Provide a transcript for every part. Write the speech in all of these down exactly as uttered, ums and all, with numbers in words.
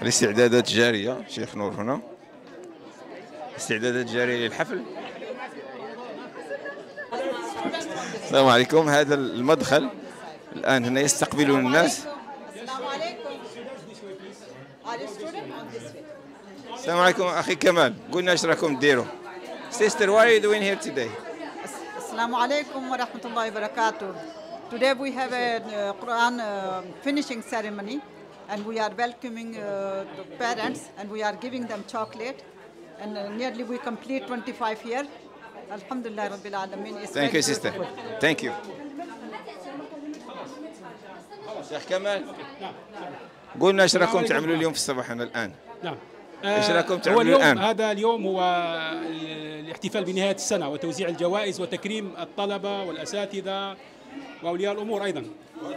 الاستعدادات جارية. شيخ نور هنا، استعدادات جارية للحفل. السلام عليكم. هذا المدخل الآن هنا يستقبلون الناس. السلام عليكم. السلام عليكم أخي كمال، قلنا ايش راكم ديروا؟ Sister, what are you doing here today? السلام عليكم ورحمة الله وبركاته. Today we have a uh, Quran uh, finishing ceremony, and we are welcoming uh, the parents, and we are giving them chocolate, and uh, nearly we complete twenty-five years. Alhamdulillah Rabbil Alameen. Thank you sister. Thank you. شيخ كمال، قلنا ايش راكم تعملوا اليوم في الصباح هنا الآن؟ نعم. ايش راكم هو تعملوا اليوم الآن؟ هذا اليوم هو الاحتفال بنهاية السنة وتوزيع الجوائز وتكريم الطلبة والأساتذة وأولياء الأمور أيضا.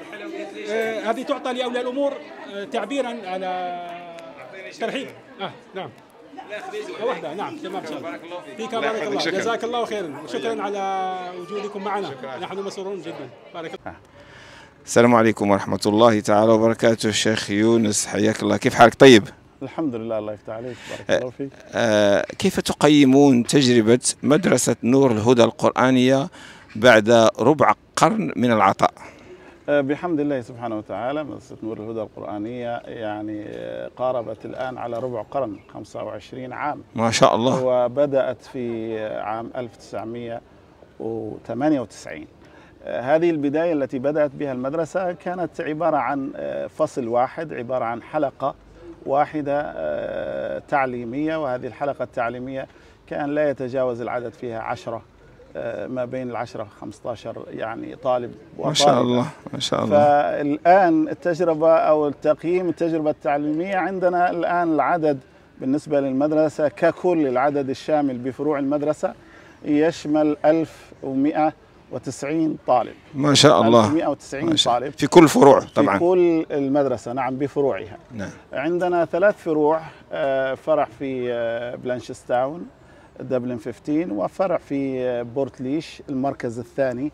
آه هذه تعطى لأولياء الأمور آه تعبيرا على ترحيب. آه نعم. واحدة نعم تمام. بارك الله فيك. فيك بارك الله. جزاك الله خيرا وشكرا على وجودكم معنا. نحن مسرورون جدا. بارك الله. السلام عليكم ورحمة الله تعالى وبركاته. الشيخ يونس حياك الله، كيف حالك؟ طيب الحمد لله، الله يفتح عليك، بارك الله فيك. آه كيف تقيمون تجربة مدرسة نور الهدى القرآنية بعد ربع قرن من العطاء؟ آه بحمد الله سبحانه وتعالى، مدرسة نور الهدى القرآنية يعني قاربت الآن على ربع قرن، خمسة وعشرين عام ما شاء الله. وبدأت في عام ألف وتسعمئة وثمانية وتسعين. هذه البداية التي بدأت بها المدرسة كانت عبارة عن فصل واحد، عبارة عن حلقة واحدة تعليمية، وهذه الحلقة التعليمية كان لا يتجاوز العدد فيها عشرة، ما بين العشرة خمسة عشر يعني طالب وطالب. ما شاء الله ما شاء الله. فالآن التجربة أو التقييم التجربة التعليمية عندنا الآن العدد بالنسبة للمدرسة ككل، العدد الشامل بفروع المدرسة يشمل ألف ومئة وتسعين طالب. ما شاء الله. ألف ومئة وتسعين طالب في كل فروع طبعا. في كل المدرسة نعم بفروعها. نعم. عندنا ثلاث فروع، فرع في بلانشستاون دبلن خمسة عشر، وفرع في بورتليش المركز الثاني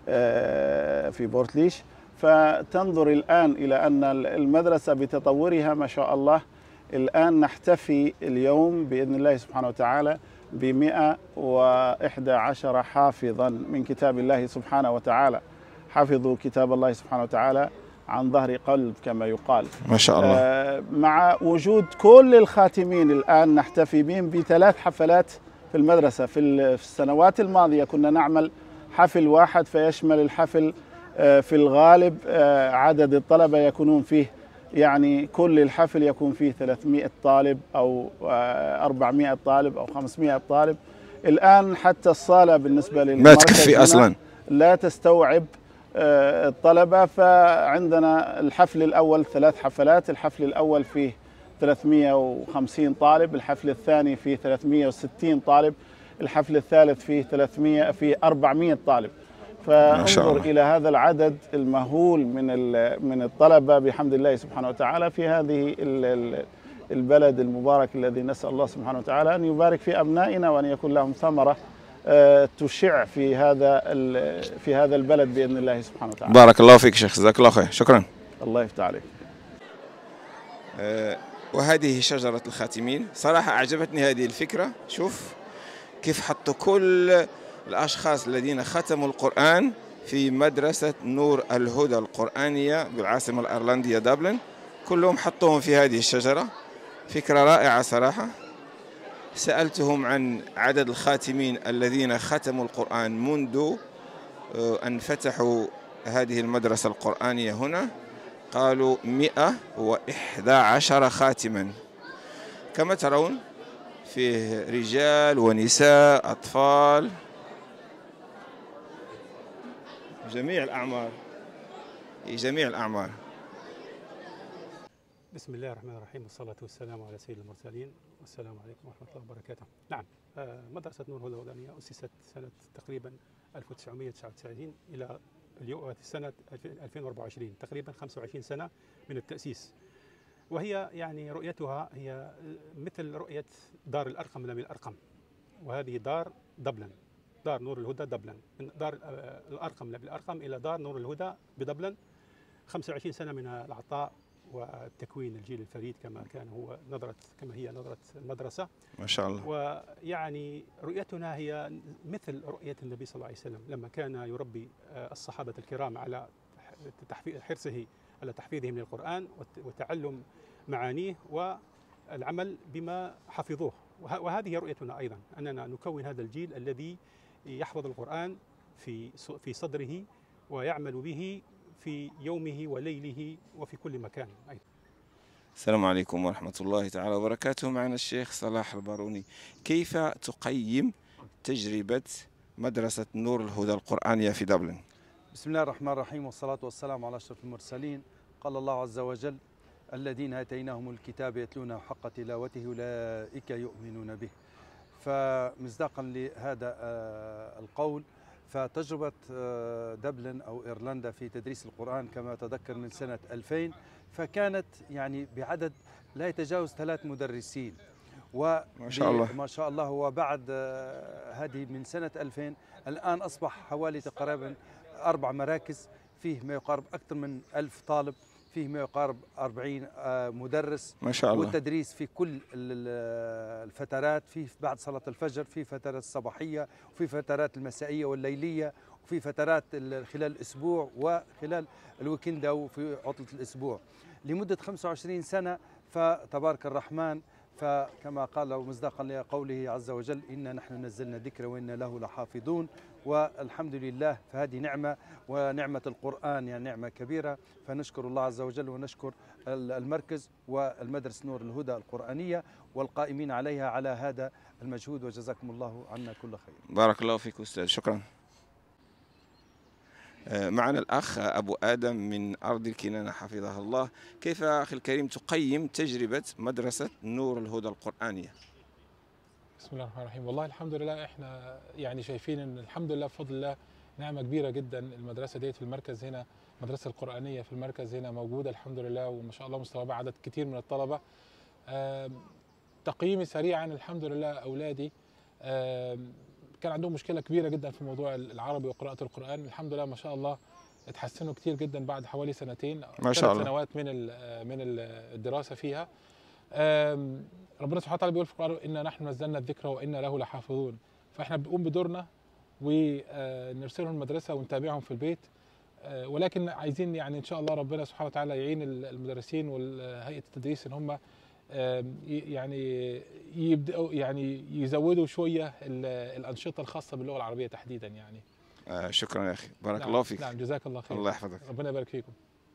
في بورتليش. فتنظر الآن إلى أن المدرسة بتطورها ما شاء الله الآن نحتفي اليوم بإذن الله سبحانه وتعالى بمئة وإحدى عشر حافظا من كتاب الله سبحانه وتعالى. حفظوا كتاب الله سبحانه وتعالى عن ظهر قلب كما يقال. ما شاء الله. آه مع وجود كل الخاتمين الآن نحتفي بهم بثلاث حفلات في المدرسة. في السنوات الماضية كنا نعمل حفل واحد فيشمل الحفل آه في الغالب آه عدد الطلبة يكونون فيه يعني كل الحفل يكون فيه ثلاثمئة طالب أو أربعمئة طالب أو خمسمئة طالب. الآن حتى الصالة بالنسبة للمركز ما تكفي أصلا، لا تستوعب الطلبة. فعندنا الحفل الأول ثلاث حفلات، الحفل الأول فيه ثلاثمئة وخمسين طالب، الحفل الثاني فيه ثلاثمئة وستين طالب، الحفل الثالث فيه ثلاثمئة فيه أربعمئة طالب. فانظر إلى هذا العدد المهول من من الطلبة بحمد الله سبحانه وتعالى في هذه البلد المبارك الذي نسأل الله سبحانه وتعالى أن يبارك في أبنائنا وأن يكون لهم ثمرة تشع في هذا في هذا البلد بإذن الله سبحانه وتعالى. بارك الله فيك شيخ، جزاك الله خير، شكرا. الله يفتح عليك. أه وهذه شجرة الخاتمين. صراحة أعجبتني هذه الفكرة. شوف كيف حطوا كل الأشخاص الذين ختموا القرآن في مدرسة نور الهدى القرآنية بالعاصمة الأيرلندية دبلن، كلهم حطوهم في هذه الشجرة. فكرة رائعة صراحة. سألتهم عن عدد الخاتمين الذين ختموا القرآن منذ أن فتحوا هذه المدرسة القرآنية هنا، قالوا مئة وإحدى عشر خاتما. كما ترون فيه رجال ونساء أطفال جميع الأعمار، جميع الأعمار. بسم الله الرحمن الرحيم، والصلاة والسلام على سيد المرسلين، والسلام عليكم ورحمة الله وبركاته. نعم، مدرسة نور الهدى القرآنية أسست سنة تقريبا ألف وتسعمئة وتسعة وتسعين إلى اليوم سنة ألفين وأربعة وعشرين، تقريبا خمسة وعشرين سنة من التأسيس. وهي يعني رؤيتها هي مثل رؤية دار الأرقم من الأرقم، وهذه دار دبلن، دار نور الهدى دبلن، من دار الأرقم بالأرقم إلى دار نور الهدى بدبلن. خمسة وعشرين سنة من العطاء وتكوين الجيل الفريد كما كان هو نظرة كما هي نظرة المدرسة. ما شاء الله. ويعني رؤيتنا هي مثل رؤية النبي صلى الله عليه وسلم لما كان يربي الصحابة الكرام على حرصه على تحفيظهم للقرآن وتعلم معانيه والعمل بما حفظوه. وهذه رؤيتنا أيضا، أننا نكون هذا الجيل الذي يحفظ القرآن في في صدره ويعمل به في يومه وليله وفي كل مكان أيضا. السلام عليكم ورحمة الله تعالى وبركاته. معنا الشيخ صلاح الباروني. كيف تقيم تجربة مدرسة نور الهدى القرآنية في دبلن؟ بسم الله الرحمن الرحيم، والصلاة والسلام على أشرف المرسلين. قال الله عز وجل: الذين آتيناهم الكتاب يتلونه حق تلاوته أولئك يؤمنون به. فمصداقا لهذا القول، فتجربة دبلن أو إيرلندا في تدريس القرآن كما أتذكر من سنة ألفين، فكانت يعني بعدد لا يتجاوز ثلاث مدرسين. ما شاء الله ما شاء الله. وبعد هذه من سنة ألفين الآن أصبح حوالي تقريبا أربع مراكز، فيه ما يقارب أكثر من ألف طالب، فيه ما يقارب أربعين مدرس. ما شاء الله. والتدريس في كل الفترات، في بعد صلاة الفجر، في فترات الصباحية، وفي فترات المسائية والليلية، وفي فترات خلال الأسبوع وخلال الويكند أو في عطلة الأسبوع لمدة خمسة وعشرين سنة. فتبارك الرحمن، فكما قال ومصداقا لقوله عز وجل: إنا نحن نزلنا الذكر وإنا له لحافظون. والحمد لله، فهذه نعمة، ونعمة القرآن يعني نعمة كبيرة، فنشكر الله عز وجل ونشكر المركز والمدرسة نور الهدى القرآنية والقائمين عليها على هذا المجهود، وجزاكم الله عنا كل خير. بارك الله فيك أستاذ، شكرا. معنا الأخ أبو آدم من أرض الكنانة حفظه الله. كيف أخي الكريم تقيم تجربة مدرسة نور الهدى القرآنية؟ بسم الله الرحمن الرحيم. والله الحمد لله احنا يعني شايفين ان الحمد لله بفضل الله نعمة كبيرة جدا. المدرسة ديت في المركز هنا، المدرسة القرآنية في المركز هنا موجودة الحمد لله، وما شاء الله مستوعبة عدد كتير من الطلبة. تقييمي سريعا، الحمد لله أولادي كان عندهم مشكلة كبيرة جدا في موضوع العربي وقراءة القرآن. الحمد لله ما شاء الله اتحسنوا كتير جدا بعد حوالي سنتين ما شاء الله سنوات من من الدراسة فيها. ربنا سبحانه وتعالى بيقول في القرآن: إنا نحن نزلنا الذكر وإنا له لحافظون. فإحنا بنقوم بدورنا ونرسلهم المدرسة ونتابعهم في البيت، ولكن عايزين يعني إن شاء الله ربنا سبحانه وتعالى يعين المدرسين وهيئة التدريس إن هم يعني يبدأوا يعني يزودوا شوية الأنشطة الخاصة باللغة العربية تحديدا يعني. آه شكرا يا أخي، بارك نعم الله فيك. نعم جزاك الله خير. الله يحفظك. ربنا يبارك فيكم.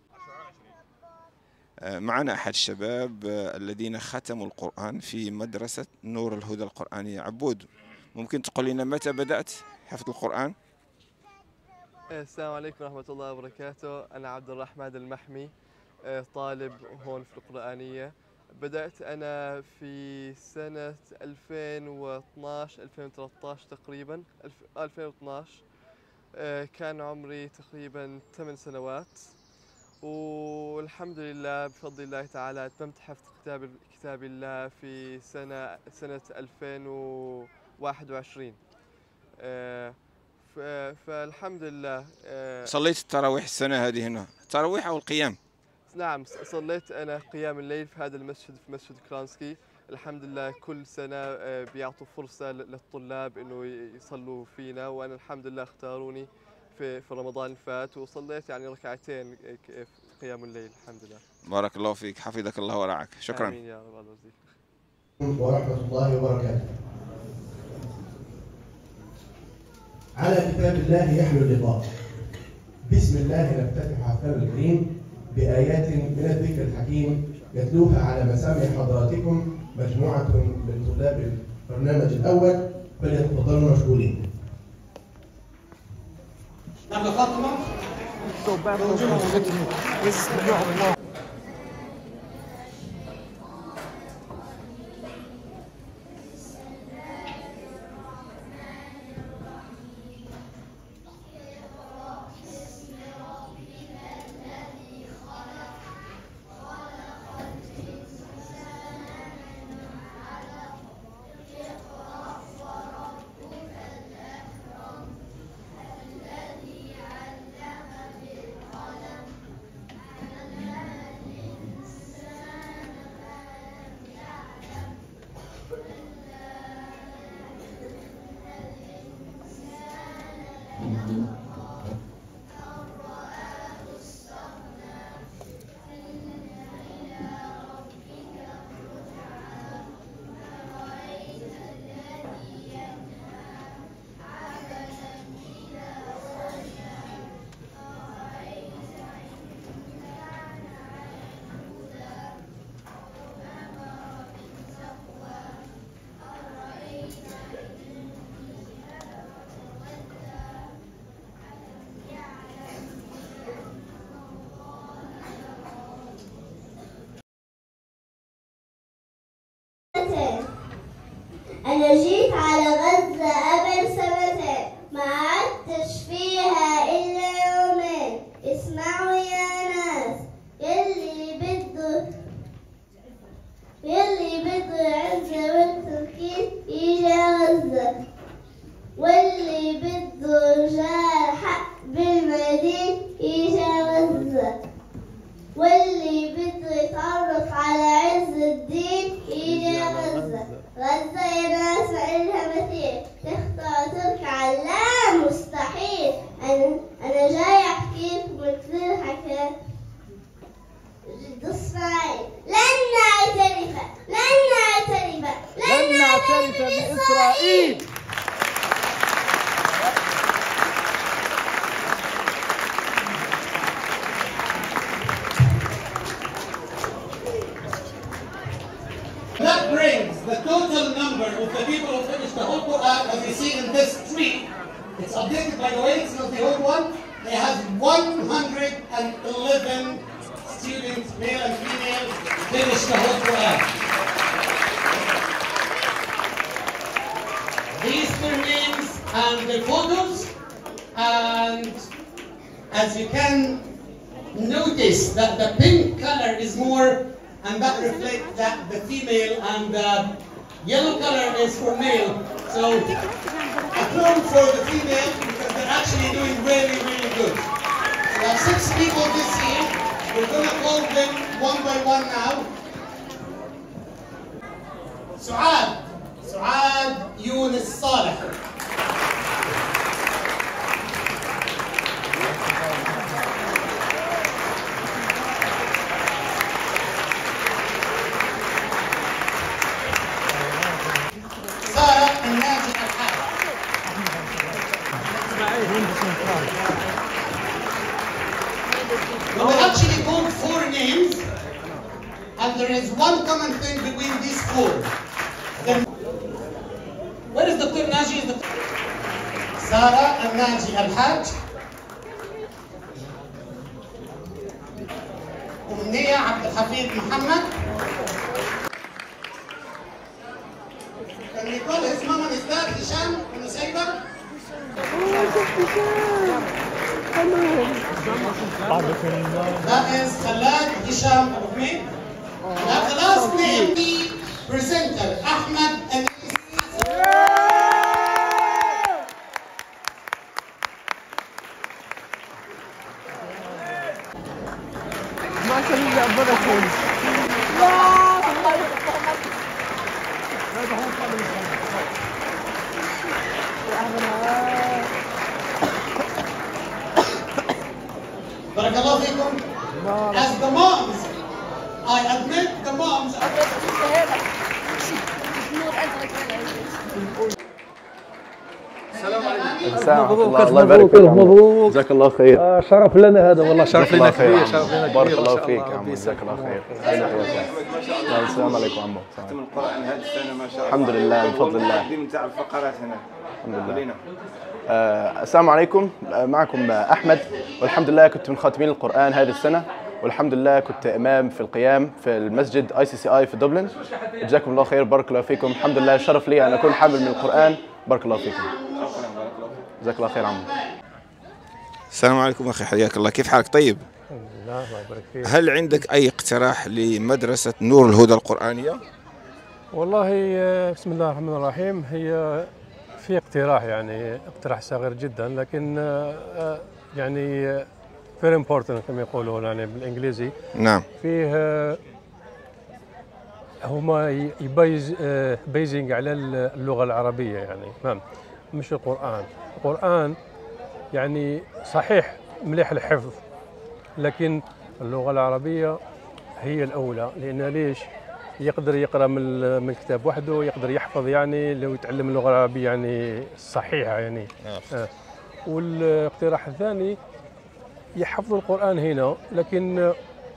معنا أحد الشباب الذين ختموا القرآن في مدرسة نور الهدى القرآنية. عبود، ممكن تقول لنا متى بدأت حفظ القرآن؟ السلام عليكم ورحمة الله وبركاته. أنا عبد الرحمن المحمي، طالب هون في القرآنية. بدأت أنا في سنة ألفين واثناش ألفين وثلاثة عشر تقريبا، ألفين واثناش. كان عمري تقريبا ثمان سنوات، والحمد لله بفضل الله تعالى أتممت حفظ كتاب كتاب الله في سنة سنة ألفين وواحد وعشرين. فالحمد لله. صليت التراويح السنة هذه هنا، التراويح أو القيام؟ نعم، صليت أنا قيام الليل في هذا المسجد، في مسجد كرانسكي. الحمد لله كل سنة بيعطوا فرصة للطلاب إنه يصلوا فينا، وأنا الحمد لله اختاروني في في رمضان الفات، وصليت يعني ركعتين قيام الليل الحمد لله. بارك الله فيك، حفظك الله ورعاك، شكرا. آمين يا رب. الله يجزيك. ورحمة الله وبركاته. على كتاب الله يحلو اللقاء. بسم الله نفتتح حفلنا الكريم بآيات من الذكر الحكيم يتلوها على مسامع حضراتكم مجموعة من طلاب البرنامج الأول، فليتفضلوا مشغولين. نحن خطوة أنا جيت على غزة قبل سنتين ما عدتش فيها إلا يومين. اسمعوا يا ناس يلي بده يلي بده العزة والتمكين يجي غزة، واللي بده رجال حق بالمدين يجي غزة، واللي بده يتعرف على عز الدين يجي غزة. غزة يا ناس ما إلها مثيل، تخطأ تركع لا مستحيل. أنا أنا جاي أحكيلكم مثل الحكاية. اسمعي، لن نعترف لن نعترف لن نعترف بإسرائيل. That brings the total number of the people who finished the whole Quran as you see in this tree. It's updated by the way, it's not the old one. It has one hundred eleven students, male and female, finished the whole Quran. These are their names and their photos, and as you can notice that the pink color is more, and that reflects that the female, and the yellow color is for male. So applause for the female because they're actually doing really, really good. We have six people this year. We're going to call them one by one now. Suad, Suad Yunus Saleh. We will actually call four names, and there is one common thing between these four. Then, where is Doctor Naji? Is Doctor Sarah and Naji Al-Haj. Umniya Abdul Hafid Muhammad. Can we call his mom and his dad, Hisham and Nusayba? That is Khalad Hisham Abu Hamid. Now the last name, the presenter, Ahmed and Barakallahu fikum. As the moms, I admit the moms are السلام عليكم. مبروك الله يبارك فيك. مبروك جزاك الله خير. آه شرف لنا هذا والله، شرف لنا كبير. شرف لنا كبير. بارك الله فيك يا عمو، جزاك الله خير. السلام عليكم عمو. ختم القرآن هذه السنة ما شاء الله. الحمد لله بفضل الله. التقديم نتاع الفقرات هنا. الحمد لله. آه السلام عليكم، معكم أحمد، والحمد لله كنت من خاتمين القرآن هذه السنة، والحمد لله كنت إمام في القيام في المسجد اي سي سي اي في دبلن. جزاكم الله خير، بارك الله فيكم. الحمد لله شرف لي أن أكون حامل من القرآن، بارك الله فيكم. جزاك الله خير عمو. السلام عليكم أخي، حياك الله، كيف حالك؟ طيب؟ الحمد لله، الله يبارك فيك. هل عندك أي اقتراح لمدرسة نور الهدى القرآنية؟ والله بسم الله الرحمن الرحيم، هي في اقتراح، يعني اقتراح صغير جدا لكن يعني very important كما يقولون يعني بالانجليزي. نعم. فيه هما يبيز بيزنج على اللغه العربيه، يعني نعم مش القران. القران يعني صحيح مليح الحفظ، لكن اللغه العربيه هي الاولى، لان ليش؟ يقدر يقرا من من كتاب وحده، يقدر يحفظ، يعني لو يتعلم اللغه العربيه يعني الصحيحه يعني. آه. والاقتراح الثاني يحفظ القران هنا، لكن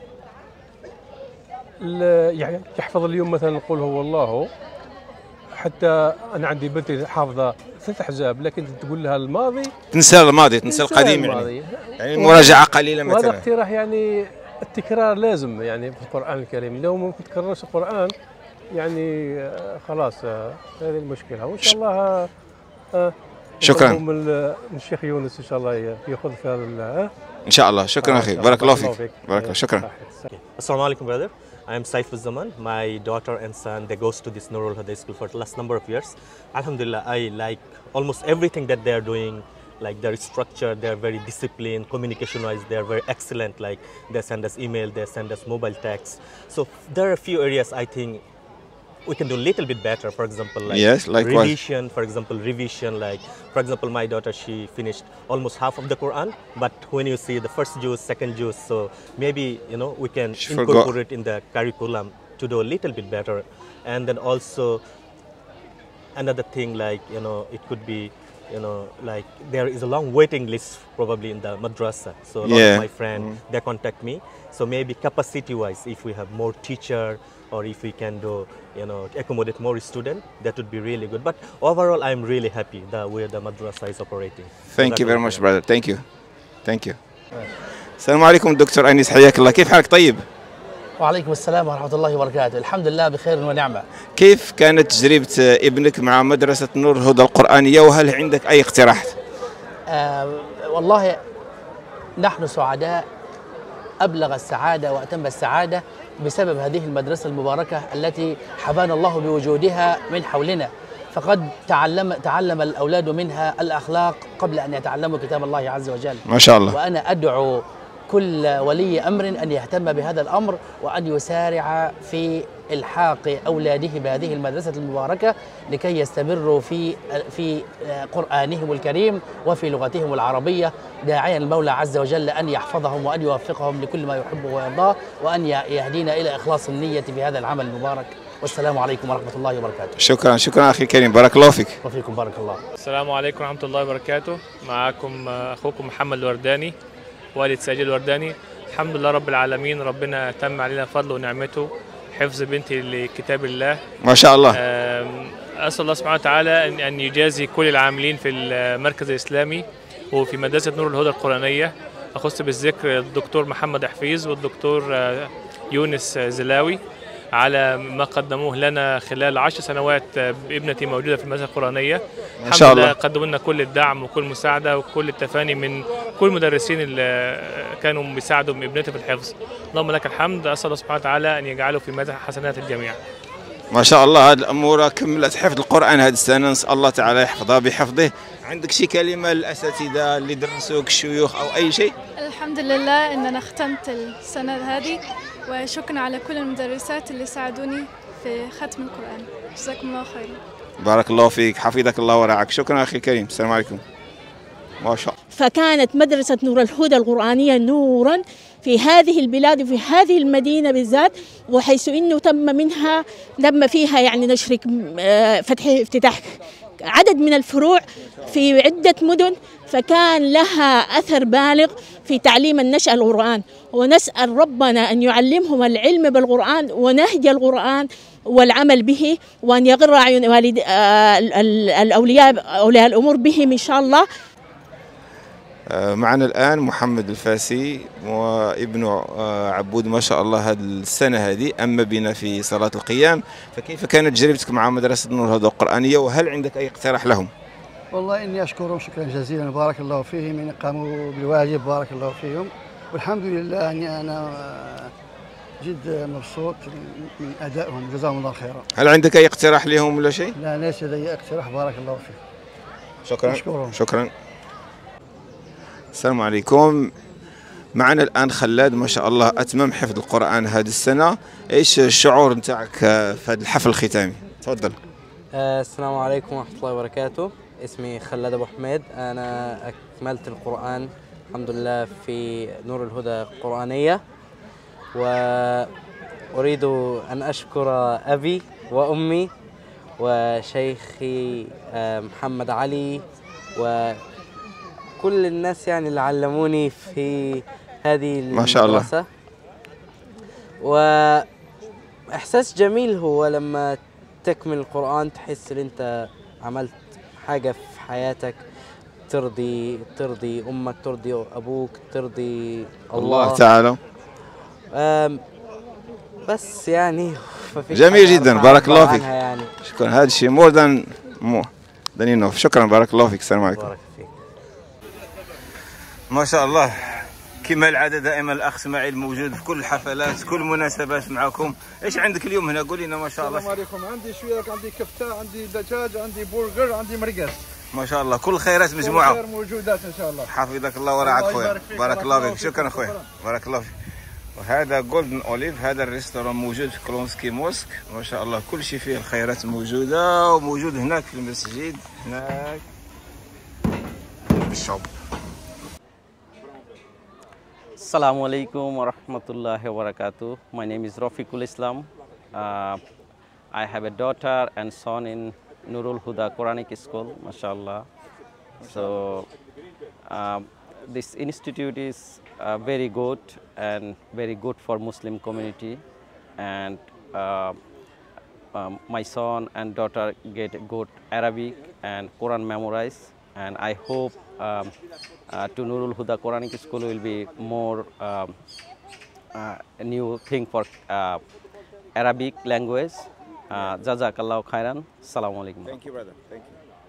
يعني يحفظ اليوم مثلا قل هو الله. حتى انا عندي بنتي حافظه ثلاث احزاب، لكن تقول لها الماضي تنسى الماضي، تنسى القديم، يعني يعني مراجعه قليله مثلا. وهذا اقتراح، يعني التكرار لازم يعني في القرآن الكريم. لو ممكن تكررش القرآن يعني آه، خلاص آه، هذه المشكله، وان شاء الله آه، آه، شكراً. نطلبوا من ال- من الشيخ يونس ان شاء الله ياخذ في هذا ال- آه، ان شاء الله. شكرا آه، اخي، إن شاء الله. بارك الله فيك. بارك الله، شكرا. Assalamu alaikum, brother. I am Saif Zaman. My daughter and son, they goes to this Nurul Huda school for the last number of years. Alhamdulillah, I like almost everything that they are doing. Like their structure, they are very disciplined. Communication-wise, they are very excellent. Like they send us email, they send us mobile text. So there are a few areas I think we can do a little bit better. For example, like Yes, like what? revision. For example, revision. Like for example, my daughter, she finished almost half of the Quran. But when you see the first juz, second juz, so maybe you know we can She forgot. incorporate in the curriculum to do a little bit better. And then also another thing, like you know, it could be, you know, like there is a long waiting list probably in the madrasa. So a lot Yeah. of my friends, Mm. they contact me. So maybe capacity-wise, if we have more teacher or if we can do, you know, accommodate more student, that would be really good. But overall, I'm really happy the way the madrasa is operating. Thank you very much brother. Thank you. Thank you. السلام عليكم دكتور أنيس، حياك الله. كيف حالك؟ طيب. وعليكم السلام ورحمة الله وبركاته. الحمد لله بخير ونعمة. كيف كانت تجربة ابنك مع مدرسة نور الهدى القرآنية، وهل عندك أي اقتراح؟ آه والله نحن سعداء أبلغ السعادة وأتم السعادة بسبب هذه المدرسة المباركة التي حبانا الله بوجودها من حولنا. فقد تعلم تعلم الأولاد منها الأخلاق قبل أن يتعلموا كتاب الله عز وجل. ما شاء الله. وأنا أدعو كل ولي أمر أن يهتم بهذا الأمر وأن يسارع في إلحاق أولاده بهذه المدرسة المباركة لكي يستمروا في في قرآنهم الكريم وفي لغتهم العربية، داعيا المولى عز وجل أن يحفظهم وأن يوفقهم لكل ما يحبه ويرضاه، وأن يهدينا إلى إخلاص النية في هذا العمل المبارك. والسلام عليكم ورحمة الله وبركاته. شكرا شكرا أخي الكريم، بارك الله فيك. وفيكم بارك الله. السلام عليكم ورحمة الله وبركاته. معكم أخوكم محمد الورداني، والد ساجد الورداني. الحمد لله رب العالمين، ربنا تم علينا فضله ونعمته، حفظ بنتي لكتاب الله ما شاء الله. أسأل الله سبحانه وتعالى أن يجازي كل العاملين في المركز الإسلامي وفي مدرسة نور الهدى القرآنية، أخص بالذكر الدكتور محمد حفيظ والدكتور يونس زلاوي على ما قدموه لنا خلال عشر سنوات ابنتي موجودة في المدرسة القرآنية. ما شاء الله. قدموا لنا كل الدعم وكل المساعدة وكل التفاني من كل المدرسين اللي كانوا بيساعدوا ابنتي في الحفظ. اللهم لك الحمد، أسأل الله سبحانه وتعالى أن يجعله في ميزان حسنات الجميع. ما شاء الله، هذه الأمور كملت حفظ القرآن هذه السنة، نسأل الله تعالى يحفظها بحفظه. عندك شي كلمة للأساتذة اللي درسوك، الشيوخ أو أي شيء؟ الحمد لله إن أنا ختمت السنة هذه، وشكرا على كل المدرسات اللي ساعدوني في ختم القرآن. جزاكم الله خيرا. بارك الله فيك، حفظك الله ورعاك. شكرا أخي الكريم، السلام عليكم. ما شاء الله. فكانت مدرسة نور الهدى القرآنية نورا في هذه البلاد وفي هذه المدينة بالذات، وحيث أنه تم منها تم فيها يعني نشر فتح افتتاح عدد من الفروع في عدة مدن، فكان لها أثر بالغ في تعليم النشأة القرآن. ونسأل ربنا أن يعلمهم العلم بالقرآن ونهج القرآن والعمل به، وأن يغر أعين والد الأولياء أولياء الأمور بهم إن شاء الله. معنا الآن محمد الفاسي وابنه عبود، ما شاء الله هذه السنة هذه أما بنا في صلاة القيام. فكيف كانت تجربتك مع مدرسة نور الهدى القرآنية، وهل عندك أي اقتراح لهم؟ والله إني أشكرهم شكرا جزيلا، بارك الله فيهم، إن قاموا بالواجب بارك الله فيهم، والحمد لله أني أنا جد مبسوط من أدائهم، جزاهم الله خيرا. هل عندك أي اقتراح لهم ولا شيء؟ لا ليس لدي اقتراح، بارك الله فيك. شكرا. أشكرهم. شكرا. السلام عليكم. معنا الآن خلاد، ما شاء الله أتمم حفظ القرآن هذه السنة. إيش الشعور نتاعك في هذا الحفل الختامي؟ تفضل. السلام عليكم ورحمة الله وبركاته. اسمي خلاد أبو حميد، أنا أكملت القرآن الحمد لله في نور الهدى القرآنية، وأريد أن أشكر أبي وأمي وشيخي محمد علي و كل الناس يعني اللي علموني في هذه المدرسة. ما شاء الله. وإحساس جميل هو لما تكمل القرآن، تحس إن أنت عملت حاجة في حياتك ترضي ترضي أمك، ترضي أبوك، ترضي الله, الله تعالى. بس يعني ففيش جميل حاجة جدا، أرفع بارك الله عنها فيك. يعني. شكرا، هذا الشيء مور ذان مو ذان انوف. شكرا، بارك الله فيك. السلام عليكم. بارك فيك. ما شاء الله، كما العاده دائما الاخ اسماعيل موجود في كل الحفلات، كل المناسبات معكم. ايش عندك اليوم هنا؟ قول لنا. ما شاء الله. السلام عليكم. عندي شويه، عندي كفته، عندي دجاج، عندي برجر، عندي مرقص. ما شاء الله، كل خيرات مجموعه. كل خير موجودات ان شاء الله. حفظك الله وراعك الله خويا. يبارك فيك. بارك بارك الله الله فيك. فيك. شكرا خويا، شكرا. بارك الله فيك. وهذا جولدن اوليف، هذا الريستوران موجود في كلونسكي موسك. ما شاء الله كل شيء فيه الخيرات موجوده، وموجود هناك في المسجد هناك بالشوب. Assalamu alaikum wa rahmatullahi wa barakatuh. My name is Rafiqul Islam. Uh, I have a daughter and son in Nurul Huda Quranic School, mashallah. So um, this institute is uh, very good and very good for Muslim community, and uh, um, my son and daughter get good Arabic and Quran memorized, and I hope um, uh, to Nurul Huda Quranic School will be more um, uh, a new thing for uh, Arabic language. Uh, Jazakallah khairan. Assalamu alaikum. Thank you, brother. Thank you.